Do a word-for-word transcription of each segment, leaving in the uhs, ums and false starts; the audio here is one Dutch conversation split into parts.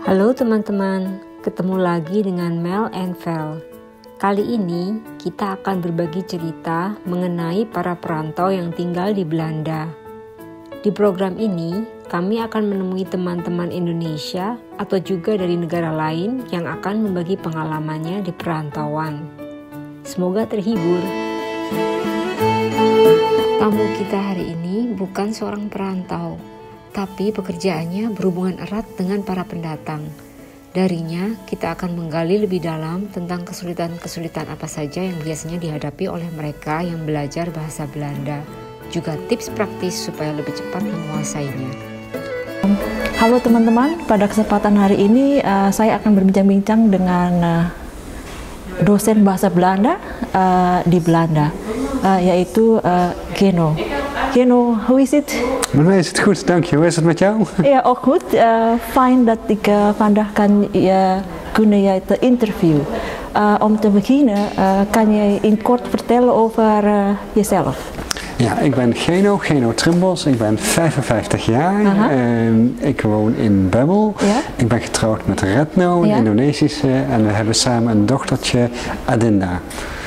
Halo teman-teman, ketemu lagi dengan Mel and Vel. Kali ini kita akan berbagi cerita mengenai para perantau yang tinggal di Belanda. Di program ini, kami akan menemui teman-teman Indonesia atau juga dari negara lain yang akan membagi pengalamannya di perantauan. Semoga terhibur. Tamu kita hari ini bukan seorang perantau, tapi pekerjaannya berhubungan erat dengan para pendatang. Darinya, kita akan menggali lebih dalam tentang kesulitan-kesulitan apa saja yang biasanya dihadapi oleh mereka yang belajar bahasa Belanda, juga tips praktis supaya lebih cepat menguasainya. Halo teman-teman, pada kesempatan hari ini uh, saya akan berbincang-bincang dengan uh, dosen bahasa Belanda uh, di Belanda, uh, yaitu uh, Geno. Geno, hoe is het? Met mij is het goed, dank je. Hoe is het met jou? Ja, ook goed. Uh, fijn dat ik uh, vandaag kan uh, kunnen je te interview. Uh, om te beginnen, uh, kan je in kort vertellen over uh, jezelf? Ja, ik ben Geno, Geno Trimbos. Ik ben vijfenvijftig jaar. Uh, ik woon in Bemmel. Ja? Ik ben getrouwd met Retno, een ja? Indonesische. En we hebben samen een dochtertje, Adinda.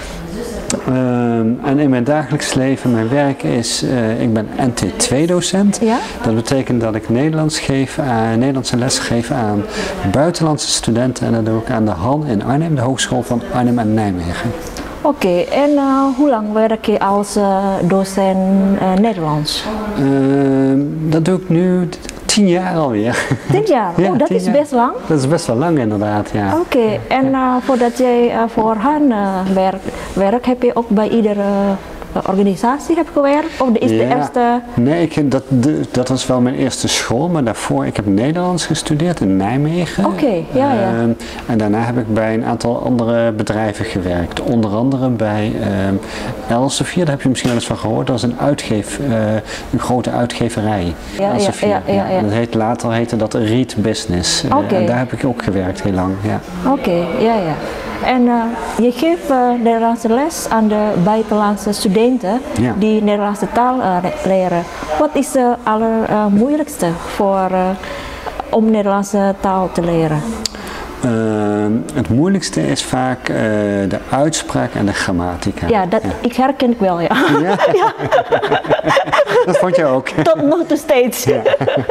Um, en in mijn dagelijks leven, mijn werk is, uh, ik ben N T twee docent. Ja? Dat betekent dat ik Nederlands geef, uh, Nederlandse les geef aan buitenlandse studenten. En dat doe ik aan de H A N in Arnhem, de Hogeschool van Arnhem en Nijmegen. Oké, okay. En uh, hoe lang werk je als uh, docent uh, Nederlands? Uh, dat doe ik nu tien jaar alweer. Tien jaar? Ja, oh, dat is jaar. Best lang? Dat is best wel lang inderdaad, ja. Oké, okay. En uh, voordat jij uh, voor hen uh, werkt, werk, heb je ook bij iedere uh, organisatie heb gewerkt? Of is de ja. eerste? Nee, ik, dat, de, dat was wel mijn eerste school, maar daarvoor, ik heb Nederlands gestudeerd in Nijmegen. Oké, okay, ja, ja. Uh, en daarna heb ik bij een aantal andere bedrijven gewerkt. Onder andere bij uh, Elsevier, daar heb je misschien wel eens van gehoord. Dat is een, uitgeef, uh, een grote uitgeverij. Ja, Elsevier. Ja, ja, ja, ja. Ja. Dat heet, later heette dat Read Business. Uh, okay. En daar heb ik ook gewerkt heel lang. Ja. Oké, okay, ja, ja. En uh, je geeft uh, Nederlandse les aan de buitenlandse studenten ja. die Nederlandse taal uh, leren. Wat is het uh, allermoeilijkste uh, voor uh, om Nederlandse taal te leren? Uh, het moeilijkste is vaak uh, de uitspraak en de grammatica. Ja, dat, ja. Ik herken ik wel, ja. Ja? Ja. Dat vond je ook. Tot nog steeds. Ja.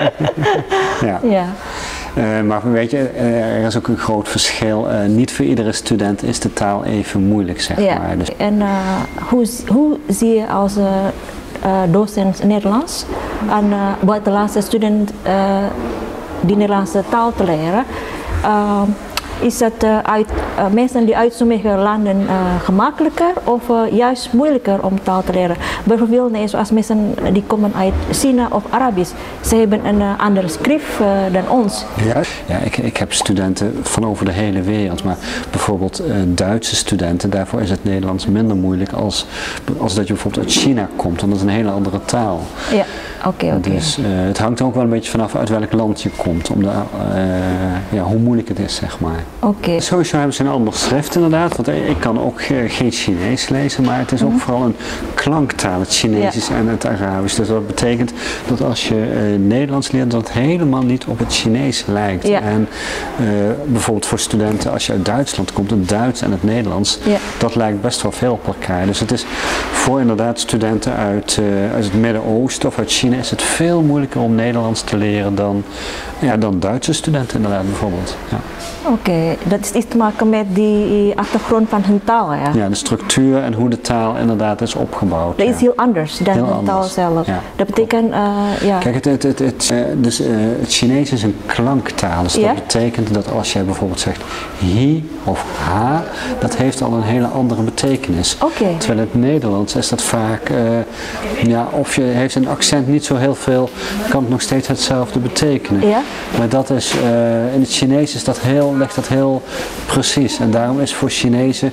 Ja. Ja. Uh, maar weet je, er is ook een groot verschil. Uh, niet voor iedere student is de taal even moeilijk, zeg ja. maar. Dus en uh, hoe, hoe zie je als uh, uh, docent Nederlands aan uh, buitenlandse student uh, die Nederlandse taal te leren? Uh, is het uh, uit, uh, mensen die uit sommige landen uh, gemakkelijker of uh, juist moeilijker om taal te leren? Bijvoorbeeld nee, zoals mensen die komen uit China of Arabisch, ze hebben een uh, andere schrift uh, dan ons. Ja, ja ik, ik heb studenten van over de hele wereld, maar bijvoorbeeld uh, Duitse studenten, daarvoor is het Nederlands minder moeilijk als, als dat je bijvoorbeeld uit China komt, want dat is een hele andere taal. Ja, oké, okay, oké. Okay. Dus uh, het hangt ook wel een beetje vanaf uit welk land je komt, om de, uh, ja, hoe moeilijk het is, zeg maar. Okay. Sowieso hebben ze een ander schrift inderdaad, want ik kan ook uh, geen Chinees lezen, maar het is ook mm-hmm. vooral een klanktaal, het Chinesisch ja. en het Arabisch. Dus dat betekent dat als je uh, Nederlands leert, dat het helemaal niet op het Chinees lijkt. Ja. En uh, bijvoorbeeld voor studenten, als je uit Duitsland komt, het Duits en het Nederlands, ja. dat lijkt best wel veel op elkaar. Dus het is voor inderdaad studenten uit, uh, uit het Midden-Oosten of uit China is het veel moeilijker om Nederlands te leren dan, ja, dan Duitse studenten inderdaad bijvoorbeeld. Ja. Oké, okay. Dat is iets te maken met die achtergrond van hun taal, ja? Ja, de structuur en hoe de taal inderdaad is opgebouwd. Dat ja. is heel anders dan heel de anders. Taal zelf. Ja. Dat betekent, uh, ja... Kijk, het, het, het, het, uh, dus, uh, het Chinees is een klanktaal. Dus ja? dat betekent dat als jij bijvoorbeeld zegt hi of ha, dat heeft al een hele andere betekenis. Okay. Terwijl in het Nederlands is dat vaak, uh, ja, of je heeft een accent niet zo heel veel, kan het nog steeds hetzelfde betekenen. Ja? Maar dat is, uh, in het Chinees is dat heel, ligt dat heel precies. En daarom is voor Chinezen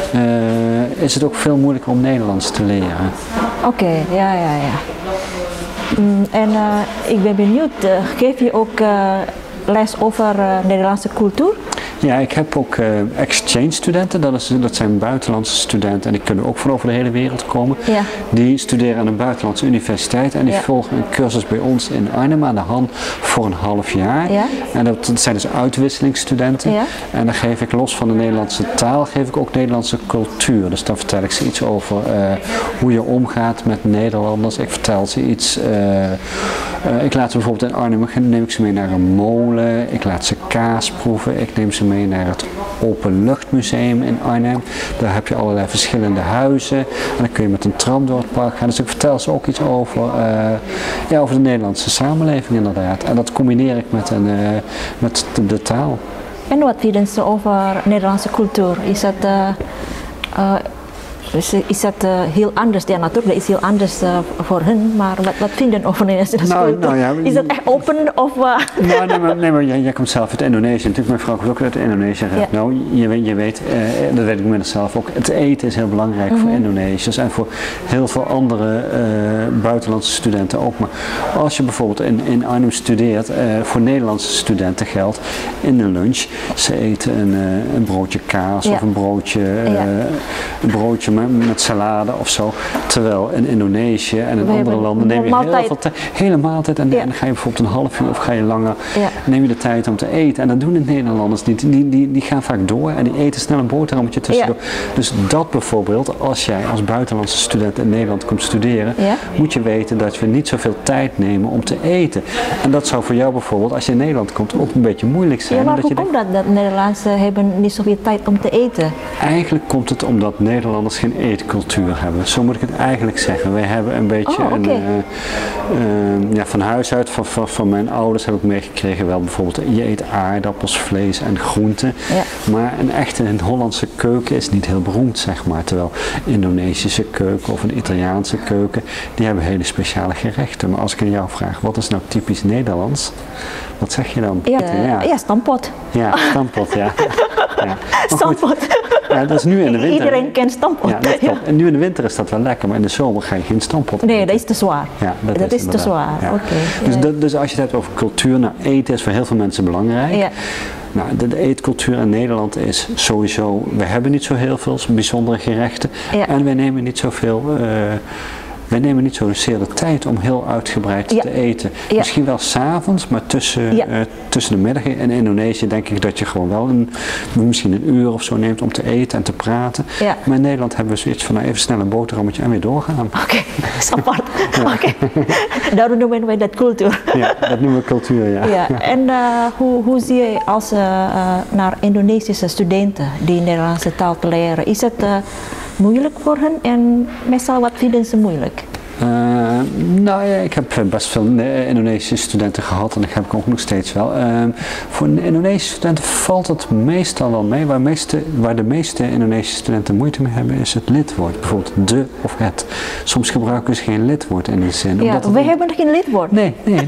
uh, is het ook veel moeilijker om Nederlands te leren. Oké, okay, ja, ja, ja. Mm, en uh, ik ben benieuwd, uh, geef je ook uh, les over uh, Nederlandse cultuur? Ja, ik heb ook uh, exchange studenten, dat, is, dat zijn buitenlandse studenten en die kunnen ook van over de hele wereld komen. Ja. Die studeren aan een buitenlandse universiteit en die ja. volgen een cursus bij ons in Arnhem aan de Han voor een half jaar. Ja. En dat, dat zijn dus uitwisselingsstudenten. Ja. En dan geef ik los van de Nederlandse taal, geef ik ook Nederlandse cultuur. Dus dan vertel ik ze iets over uh, hoe je omgaat met Nederlanders. Ik vertel ze iets, uh, uh, ik laat ze bijvoorbeeld in Arnhem, neem ik ze mee naar een molen, ik laat ze kaas proeven, ik neem ze mee naar het Openluchtmuseum in Arnhem. Daar heb je allerlei verschillende huizen en dan kun je met een tram door het park gaan. Dus ik vertel ze ook iets over, uh, ja, over de Nederlandse samenleving inderdaad. En dat combineer ik met, een, uh, met de, de taal. En wat vinden ze over Nederlandse cultuur? Is dat, uh, uh, is, is dat uh, heel anders? Ja, natuurlijk is het heel anders uh, voor hen, maar wat, wat vinden ze over Nederlandse nou, cultuur? Nou, ja, is dat echt open of... Uh? Nou, nee, maar, nee, maar jij, jij komt zelf uit Indonesië. Natuurlijk, mijn vrouw komt ook uit Indonesië. Ja. Nou, je weet, je weet uh, dat weet ik inmiddels zelf ook, het eten is heel belangrijk mm-hmm. voor Indonesiërs en voor heel veel andere uh, buitenlandse studenten ook. Maar als je bijvoorbeeld in, in Arnhem studeert, uh, voor Nederlandse studenten geldt in de lunch, ze eten een, uh, een broodje kaas ja. of een broodje, uh, ja. een broodje met, met salade of zo. Terwijl in Indonesië en in We andere landen neem je maaltijd. heel veel tijd, hele maaltijd en, ja. en dan ga je bijvoorbeeld een half uur of ga je langer, ja. neem je de tijd om te eten. En dat doen de Nederlanders niet. Die, die, die gaan vaak door en die eten snel een boterhammetje tussendoor. Ja. Dus dat bijvoorbeeld, als jij als buitenlandse student in Nederland komt studeren, ja. moet je weten dat we niet zoveel tijd nemen om te eten. En dat zou voor jou bijvoorbeeld, als je in Nederland komt, ook een beetje moeilijk zijn. Ja, maar hoe je komt dat, dat Nederlanders hebben niet zoveel tijd om te eten? Eigenlijk komt het omdat Nederlanders geen eetcultuur hebben. Zo moet ik het eigenlijk zeggen. Wij hebben een beetje, oh, okay. een, uh, uh, ja, van huis uit, van, van, van mijn ouders heb ik meegekregen wel bijvoorbeeld, je eet aardappels, vlees en groenten. Ja. Maar een echte een Hollandse keuken is niet heel beroemd, zeg maar. Terwijl Indonesische keuken of een Italiaanse keuken, die hebben hele speciale gerechten. Maar als ik aan jou vraag, wat is nou typisch Nederlands? Wat zeg je dan? Ja, ja. ja stampot. Ja, stampot, ja. ja. Stampot. Ja, dat is nu in de winter. Iedereen kent stampot. Ja, dat klopt. En nu in de winter is dat wel lekker, maar in de zomer ga je geen stampot eten. Nee, dat is te zwaar. Ja, dat, dat is, is te zwaar. Ja. Okay. Dus, dat, dus als je het hebt over cultuur, nou, eten is voor heel veel mensen belangrijk. Ja. Nou, de, de eetcultuur in Nederland is sowieso, we hebben niet zo heel veel bijzondere gerechten ja. en we nemen niet zoveel... Uh, Wij nemen niet zozeer de tijd om heel uitgebreid ja. te eten. Ja. Misschien wel 's avonds, maar tussen, ja. uh, tussen de middag in Indonesië denk ik dat je gewoon wel een, misschien een uur of zo neemt om te eten en te praten. Ja. Maar in Nederland hebben we zoiets van nou, even snel een boterhammetje en weer doorgaan. Oké, okay. dat is apart. Ja. Okay. Daarom noemen wij dat cultuur. Ja, dat noemen we cultuur, ja. ja. En uh, hoe, hoe zie je als uh, uh, naar Indonesische studenten die Nederlandse taal te leren? Is het uh, moeilijk voor hen en meestal wat vinden ze moeilijk? Uh, nou ja, ik heb best veel Indonesische studenten gehad en dat heb ik ook nog steeds wel. Uh, voor Indonesische studenten valt het meestal wel mee. Waar, meeste, waar de meeste Indonesische studenten moeite mee hebben is het lidwoord. Bijvoorbeeld de of het. Soms gebruiken ze geen lidwoord in die zin. Ja, we een... hebben geen lidwoord. Nee, nee.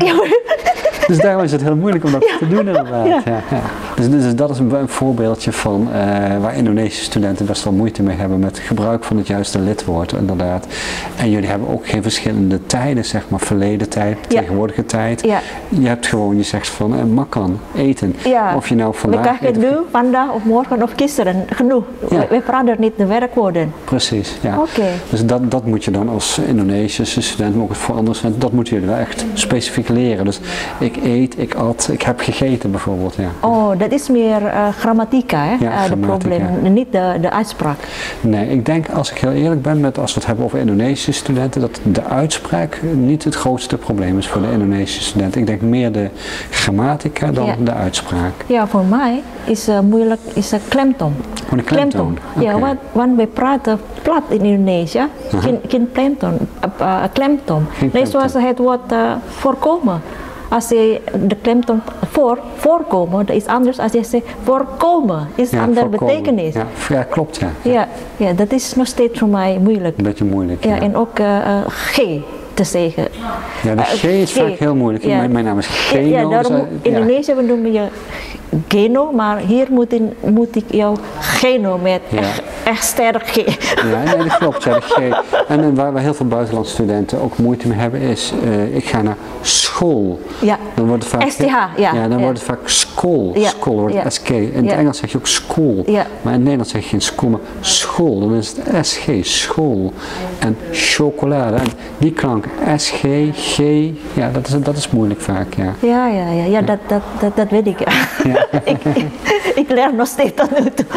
Dus daarom is het heel moeilijk om dat ja. te doen inderdaad. Ja. Ja, ja. Dus, dus dat is een, een voorbeeldje van uh, waar Indonesische studenten best wel moeite mee hebben met het gebruik van het juiste lidwoord inderdaad. En jullie hebben ook geen verschillende tijden, zeg maar, verleden tijd, ja. tegenwoordige tijd. Ja. Je hebt gewoon, je zegt van uh, makan, eten. Ja. Of je nou vandaag... We krijgen nu, vandaag of morgen of gisteren, genoeg. Ja. We, we veranderen niet de werkwoorden. Precies, ja. Okay. Dus dat, dat moet je dan als Indonesische student, maar ook voor andere studenten, dat moeten jullie wel echt specifiek leren. Dus ik eet, ik at, ik heb gegeten bijvoorbeeld, ja. Oh, dat is meer uh, grammatica, hè? Ja, uh, de probleem, niet de, de uitspraak. Nee, ik denk, als ik heel eerlijk ben, met, als we het hebben over Indonesische studenten, dat de uitspraak niet het grootste probleem is voor de Indonesische studenten. Ik denk meer de grammatica dan ja. de uitspraak. Ja, voor mij is uh, moeilijk, is een klemtoon. Oh, een klemtoon? Okay. Ja, want, want wij praten plat in Indonesië, uh-huh. geen, geen klemtoon, uh, klemtoon. Nee, zoals het woord uh, voorkomen. Als je de klemtoon voor, voorkomen, dat is anders als je zegt voorkomen, is ja, andere voorkomen. betekenis. Ja, ja, klopt ja. Ja. Ja, ja, dat is nog steeds voor mij moeilijk. Een beetje moeilijk. Ja, ja. En ook uh, uh, G te zeggen. Ja, de G is uh, vaak heel moeilijk. Ja. Mijn, mijn naam is Geno. Ja, daarom in ja. Indonesië noemen je Geno, maar hier moet, in, moet ik jou Geno met, ja. echt sterk G. Ja, nee, dat klopt. Ja, de G. En, en waar, waar heel veel buitenlandse studenten ook moeite mee hebben is, uh, ik ga naar school. Ja. Dan wordt het vaak, S T H, ja. Ja, dan ja. wordt het vaak school. Ja. School wordt Ja. S K. In het Ja. Engels zeg je ook school. Ja. Maar in het Nederlands zeg je geen school, maar school. Dan is het S G, school. En chocolade. En die klank S G, G, ja, dat is, dat is moeilijk vaak, ja. Ja, ja, ja, ja, dat, dat, dat, dat weet ik. Ja. ik, ik, ik leer nog steeds tot nu toe.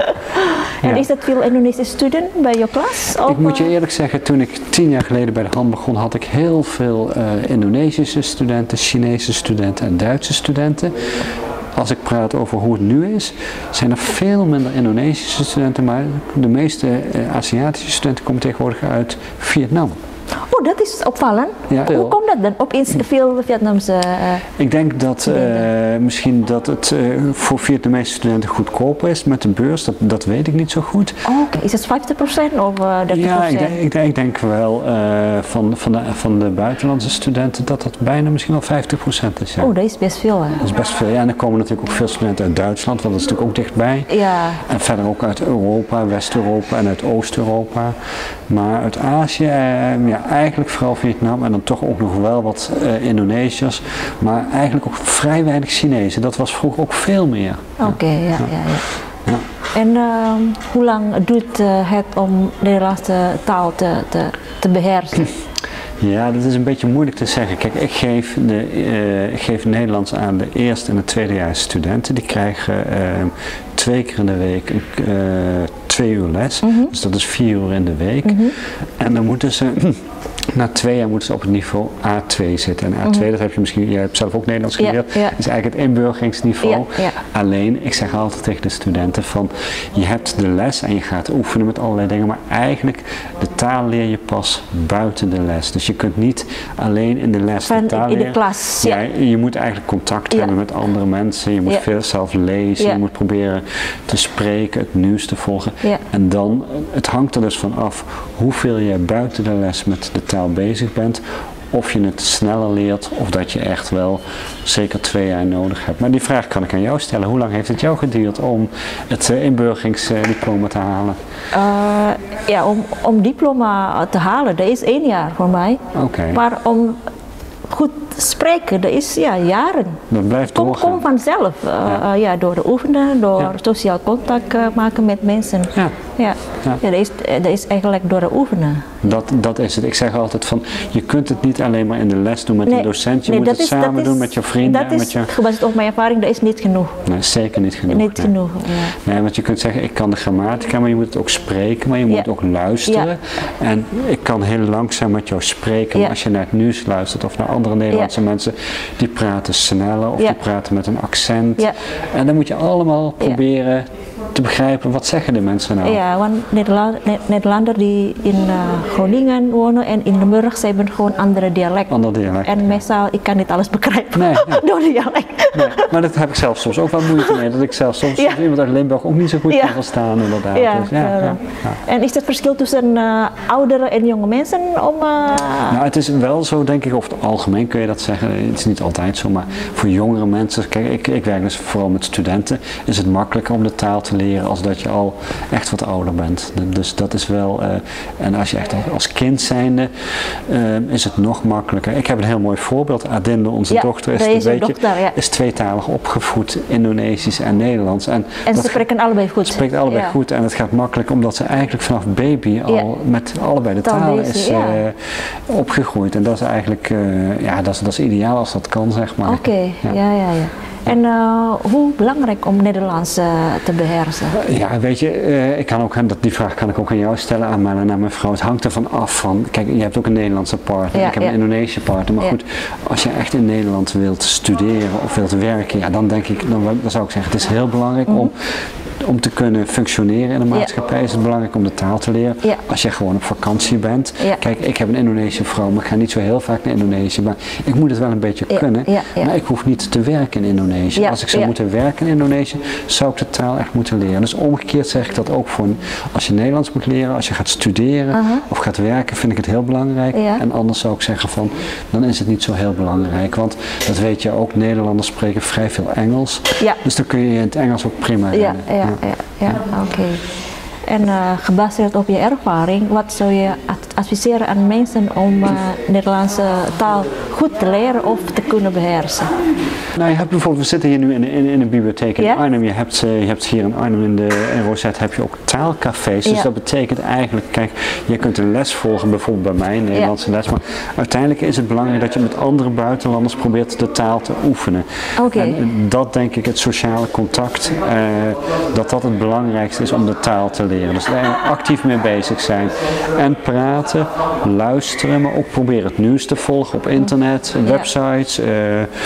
En Ja. is dat veel Indonesische studenten bij je klas? Of, Ik moet je eerlijk zeggen, toen ik tien jaar geleden bij de hand begon, had ik heel veel uh, Indonesische studenten, Chinese studenten en Duitse studenten. Als ik praat over hoe het nu is, zijn er veel minder Indonesische studenten, maar de meeste uh, Aziatische studenten komen tegenwoordig uit Vietnam. Oh, dat is opvallend. Ja, Hoe komt dat dan? Opeens veel Vietnamse... Uh, ik denk dat uh, misschien dat het uh, voor Vietnamese studenten goedkoper is met de beurs, dat, dat weet ik niet zo goed. Oh, oké. Is het vijftig procent of uh, dertig procent? Ja, ik denk, ik denk, ik denk wel uh, van, van, de, van de buitenlandse studenten dat dat bijna misschien wel vijftig procent is. Ja. Oh, dat is best veel. Hè? Dat is best veel. Ja, en er komen natuurlijk ook veel studenten uit Duitsland, want dat is natuurlijk ook dichtbij. Ja. En verder ook uit Europa, West-Europa en uit Oost-Europa. Maar uit Azië, uh, ja, eigenlijk vooral Vietnam en dan toch ook nog wel wat uh, Indonesiërs, maar eigenlijk ook vrij weinig Chinezen. Dat was vroeger ook veel meer. Oké, okay, ja, ja, ja. ja. En uh, hoe lang duurt uh, het om de Nederlandse taal te, te, te beheersen? Ja, dat is een beetje moeilijk te zeggen. Kijk, ik geef, de, uh, ik geef Nederlands aan de eerste en de tweedejaars studenten. Die krijgen uh, twee keer in de week uh, twee uur les. Mm-hmm. Dus dat is vier uur in de week. Mm-hmm. En dan moeten ze... Na twee jaar moeten ze op het niveau A twee zitten. En A twee, mm-hmm. dat heb je misschien, je hebt zelf ook Nederlands geleerd, ja, ja. is eigenlijk het inburgeringsniveau. Ja, ja. Alleen, ik zeg altijd tegen de studenten van, je hebt de les en je gaat oefenen met allerlei dingen, maar eigenlijk, de taal leer je pas buiten de les. Dus je kunt niet alleen in de les van, de taal in leren. de klas. Ja. Ja, je moet eigenlijk contact ja. hebben met andere mensen, je moet ja. veel zelf lezen, ja. je moet proberen te spreken, het nieuws te volgen. Ja. En dan, het hangt er dus van af hoeveel je buiten de les met de taal bezig bent, of je het sneller leert, of dat je echt wel zeker twee jaar nodig hebt. Maar die vraag kan ik aan jou stellen. Hoe lang heeft het jou geduurd om het uh, inburgeringsdiploma te halen? Uh, ja, om, om diploma te halen, dat is één jaar voor mij. Okay. Maar om goed spreken, dat is ja, jaren. Dat blijft doorgaan. Kom, kom vanzelf. Uh, ja. Uh, ja, door de oefenen, door ja. sociaal contact uh, maken met mensen. Ja. Ja. Ja. Ja, dat, is, dat is eigenlijk door de oefenen. Dat, dat is het. Ik zeg altijd van, je kunt het niet alleen maar in de les doen met nee, een docent, je nee, moet het is, samen is, doen met je vrienden. Dat is, met je... gebaseerd op mijn ervaring, dat is niet genoeg. Nee, zeker niet genoeg. Niet nee. genoeg, ja. Nee, want je kunt zeggen, ik kan de grammatica, maar je moet het ook spreken, maar je moet ja. het ook luisteren. Ja. En ik kan heel langzaam met jou spreken, ja. maar als je naar het nieuws luistert of naar andere Nederlandse ja. mensen, die praten sneller of ja. die praten met een accent. Ja. En dan moet je allemaal proberen ja. te begrijpen, wat zeggen de mensen nou? Ja, want Nederland, Nederlanders die in uh, Groningen wonen en in Limburg, ze hebben gewoon andere dialect. Ander dialect. En meestal, ik kan niet alles begrijpen nee, nee. door dialect. Nee, maar dat heb ik zelf soms ook wel moeite mee, dat ik zelf soms ja. iemand uit Limburg ook niet zo goed ja. kan verstaan inderdaad. Ja, dus, ja, ja, ja. En is het verschil tussen uh, oudere en jonge mensen? Om, uh... Nou, het is wel zo, denk ik, over het algemeen kun je dat zeggen, het is niet altijd zo, maar voor jongere mensen, kijk, ik, ik werk dus vooral met studenten, is het makkelijker om de taal te leren als dat je al echt wat ouder bent. Dus dat is wel, uh, en als je echt als kind zijnde, uh, is het nog makkelijker. Ik heb een heel mooi voorbeeld. Adinde, onze ja, dochter, is, is, weet dochter, je, ja. is tweetalig opgevoed, Indonesisch en Nederlands. En, en ze spreken allebei goed. spreekt allebei ja. goed en het gaat makkelijk omdat ze eigenlijk vanaf baby al ja. met allebei de talen is uh, ja. opgegroeid. En dat is eigenlijk, uh, ja, dat is, dat is ideaal als dat kan, zeg maar. Oké, okay. ja, ja, ja. ja. En uh, hoe belangrijk om Nederlands uh, te beheersen? Ja, weet je, uh, ik kan ook, dat, die vraag kan ik ook aan jou stellen, aan mijn, aan mijn vrouw. Het hangt ervan af van, kijk, je hebt ook een Nederlandse partner, ja, ik heb ja. een Indonesische partner. Maar ja. goed, als je echt in Nederland wilt studeren of wilt werken, ja, dan denk ik, dan, dan zou ik zeggen, het is heel belangrijk mm-hmm. om... Om te kunnen functioneren in de maatschappij ja. is het belangrijk om de taal te leren. Ja. Als je gewoon op vakantie bent. Ja. Kijk, ik heb een Indonesische vrouw, maar ik ga niet zo heel vaak naar Indonesië. Maar ik moet het wel een beetje ja. kunnen. Ja. Ja. Maar ik hoef niet te werken in Indonesië. Ja. Als ik zou ja. moeten werken in Indonesië, zou ik de taal echt moeten leren. Dus omgekeerd zeg ik dat ook voor als je Nederlands moet leren, als je gaat studeren uh-huh. of gaat werken, vind ik het heel belangrijk. Ja. En anders zou ik zeggen van, dan is het niet zo heel belangrijk. Want dat weet je ook, Nederlanders spreken vrij veel Engels. Ja. Dus dan kun je in het Engels ook prima ja. redden. Ja. Ja, ja, ja. oké. Okay. En uh, gebaseerd op je ervaring, wat zou je adviseren aan mensen om uh, Nederlandse taal goed te leren of te kunnen beheersen? Nou, je hebt bijvoorbeeld, we zitten hier nu in, in, in een bibliotheek in ja? Arnhem. Je hebt, uh, je hebt hier in Arnhem in, de, in Rosette heb je ook taalcafés. Dus ja. dat betekent eigenlijk, kijk, je kunt een les volgen, bijvoorbeeld bij mij, een Nederlandse ja. les. Maar uiteindelijk is het belangrijk dat je met andere buitenlanders probeert de taal te oefenen. Okay. En dat denk ik, het sociale contact, uh, dat dat het belangrijkste is om de taal te leren. Dus daar actief mee bezig zijn. En praten, luisteren, maar ook proberen het nieuws te volgen op internet, ja. websites, uh,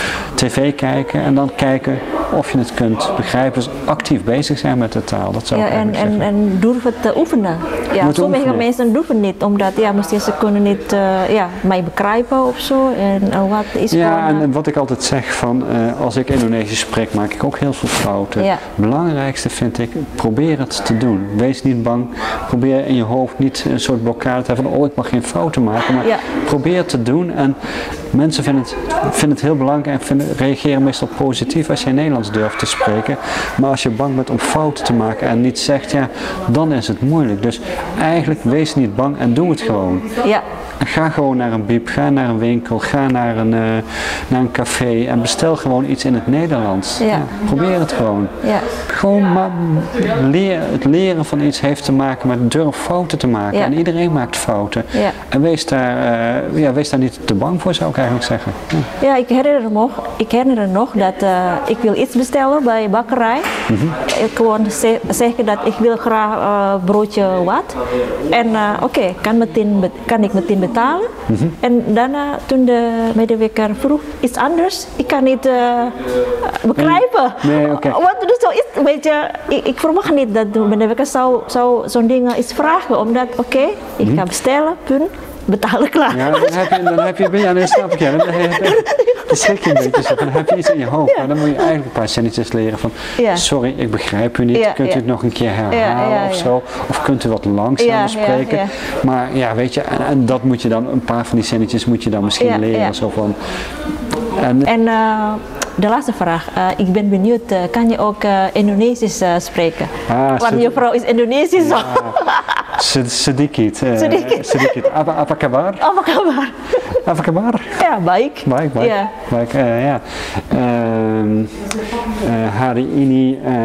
tv kijken en dan kijken of je het kunt begrijpen. Dus actief bezig zijn met de taal, dat zou ja, ik en, eigenlijk en, zeggen. en durven te oefenen. Ja, Moet sommige oefenen. mensen durven niet, omdat ja, misschien ze kunnen niet uh, ja, mij begrijpen of zo. En uh, wat is ja, gewoon, uh, en wat ik altijd zeg, van, uh, als ik Indonesisch spreek, maak ik ook heel veel fouten. Ja. Het belangrijkste vind ik, probeer het te doen. Wees niet bang, probeer in je hoofd niet een soort blokkade te hebben van, oh, ik mag geen fouten maken, maar ja. probeer het te doen. En mensen vinden het, vinden het heel belangrijk en vinden, reageren meestal positief als je Nederlands durft te spreken. Maar als je bang bent om fouten te maken en niet zegt, ja, dan is het moeilijk. Dus eigenlijk wees niet bang en doe het gewoon. Ja. Ga gewoon naar een bieb, ga naar een winkel, ga naar een, uh, naar een café en bestel gewoon iets in het Nederlands. Ja. Ja, probeer het gewoon. Ja. Gewoon maar leer, het leren van iets heeft te maken met durf fouten te maken. Ja. En iedereen maakt fouten. Ja. En wees daar, uh, ja, wees daar niet te bang voor, zou ik eigenlijk zeggen. Ja, ja ik herinner me nog, ik herinner me nog dat uh, ik wil iets bestellen bij de bakkerij. Mm-hmm. Ik gewoon ze zeggen dat ik wil graag uh, broodje wat. En uh, oké, okay, kan, meteen, kan ik meteen betalen. Mm-hmm. En daarna toen de medewerker vroeg iets anders, ik kan niet uh, begrijpen. Nee, okay. Wat dus zo is, weet je, ik, ik verwacht niet dat de medewerker zou, zou zo'n ding iets vragen, omdat oké, okay, ik mm-hmm. ga bestellen, punt, betalen, klaar. Ja, dan heb je, dan heb je, ja, nee, snap ik, ja, dan, dan schrik je een beetje zo, dan heb je iets in je hoofd, ja. Maar dan moet je eigenlijk een paar zinnetjes leren van, ja. sorry, ik begrijp u niet, ja, kunt u het ja. nog een keer herhalen ja, ja, ja. of zo, of kunt u wat langzamer ja, spreken, ja, ja. maar ja, weet je, en, en dat moet je dan, een paar van die zinnetjes moet je dan misschien ja, leren, ja. zo van. En, en uh, de laatste vraag, uh, ik ben benieuwd, uh, kan je ook uh, Indonesisch uh, spreken? Ah, want je vrouw is Indonesisch. Ja. Sedikit. Uh, sedikit. Sedikit. Apa, apa kabar? Apa kabar? Apa kabar? Ja, baik. Baik, baik. Ja. Baik, uh, ja. Uh, uh, hari ini, uh,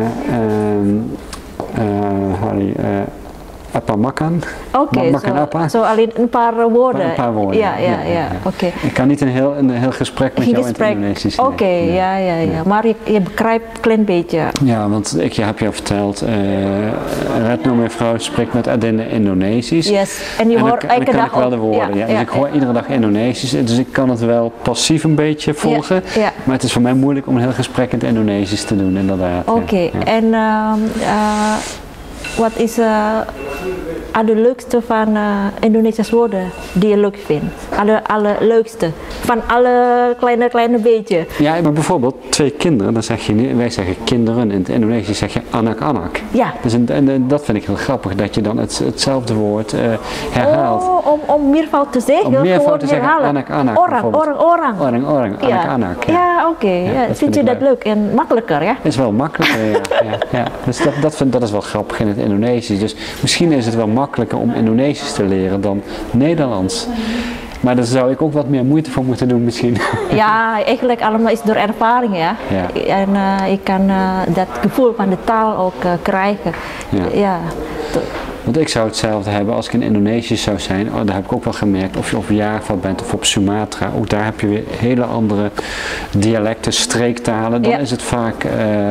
uh, uh, hari, uh, apa makan? Oké, okay, makan so, apa? Zo so alleen een paar woorden. Een paar woorden. Ja, ja, ja. ja. ja. Oké. Okay. Ik kan niet een heel, een heel gesprek met jou gesprek. in het Indonesisch. Oké, okay, nee. ja, ja, ja, ja. Maar je, je begrijpt een klein beetje. Ja, want ik heb je al verteld, uh, Retno, mijn vrouw, spreekt met Adinda Indonesisch. Yes, en je hoort elke dag. En dan kan ik wel de woorden. Ja, ja, ja. Dus ja, ik hoor ja. iedere dag Indonesisch, dus ik kan het wel passief een beetje volgen. Ja, ja. Maar het is voor mij moeilijk om een heel gesprek in het Indonesisch te doen, inderdaad. Oké, okay. ja. En uh, uh, wat is uh, de leukste van uh, Indonesische woorden die je leuk vindt? Alle, alle leukste. Van alle kleine, kleine beetje. Ja, maar bijvoorbeeld twee kinderen, dan zeg je, wij zeggen kinderen, in het Indonesisch zeg je anak-anak. Ja. Dus en, en dat vind ik heel grappig, dat je dan het, hetzelfde woord uh, herhaalt. Oh, om, om meervoud te zeggen, om meervoud te zeggen, herhalen. anak-anak. Orang, orang, orang. Orang, orang, ja. anak-anak. Ja, ja oké. Okay. Ja, ja, vind, vind je dat leuk. leuk en makkelijker, ja? Is wel makkelijker, ja. ja, ja. Dus dat, dat, vind, dat is wel grappig in het Indonesisch. Dus misschien is het wel makkelijker om Indonesisch te leren dan Nederlands. Maar daar zou ik ook wat meer moeite voor moeten doen misschien. Ja, eigenlijk allemaal is door ervaring, ja. ja. En uh, ik kan uh, dat gevoel van de taal ook uh, krijgen. Ja. ja. Want ik zou hetzelfde hebben als ik in Indonesië zou zijn. Oh, daar heb ik ook wel gemerkt, of je op Java bent of op Sumatra. Ook daar heb je weer hele andere dialecten, streektalen. Dan ja. is het vaak, uh,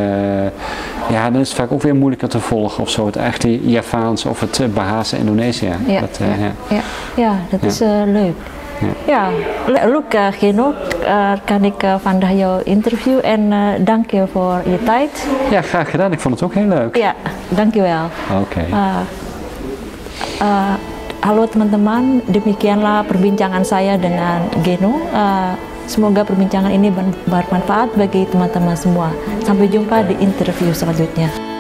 ja, dan is het vaak ook weer moeilijker te volgen of zo. Het echte Javaans of het uh, Bahasa Indonesië. Ja, dat, uh, ja. Ja. ja, dat ja. is uh, leuk. Ja, ja. Leuk uh, Geno, uh, kan ik uh, vandaag jou interviewen en uh, dank je voor je tijd. Ja, graag gedaan. Ik vond het ook heel leuk. Ja, dank je wel. Oké. Okay. Uh, uh, halo teman-teman, demikianlah perbincangan saya dengan Geno. Uh, semoga perbincangan ini bermanfaat bagi teman-teman semua. Sampai jumpa di interview selanjutnya.